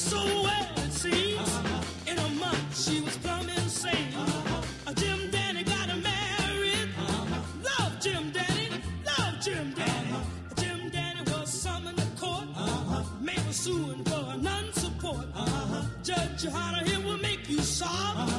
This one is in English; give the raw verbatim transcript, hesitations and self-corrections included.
so well, it seems. Uh-huh. In a month, she was plumb insane. Uh-huh. Jim Danny got her married. Uh-huh. Love Jim Danny, love Jim Danny. Uh-huh. Jim Danny was summoned to court. Uh-huh. Mabel suing for non-support. Uh-huh. Judge Johanna, it will make you sob. Uh-huh.